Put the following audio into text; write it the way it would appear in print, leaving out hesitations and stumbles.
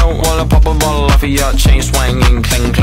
out while I pop a bottle off of your chain swinging, cling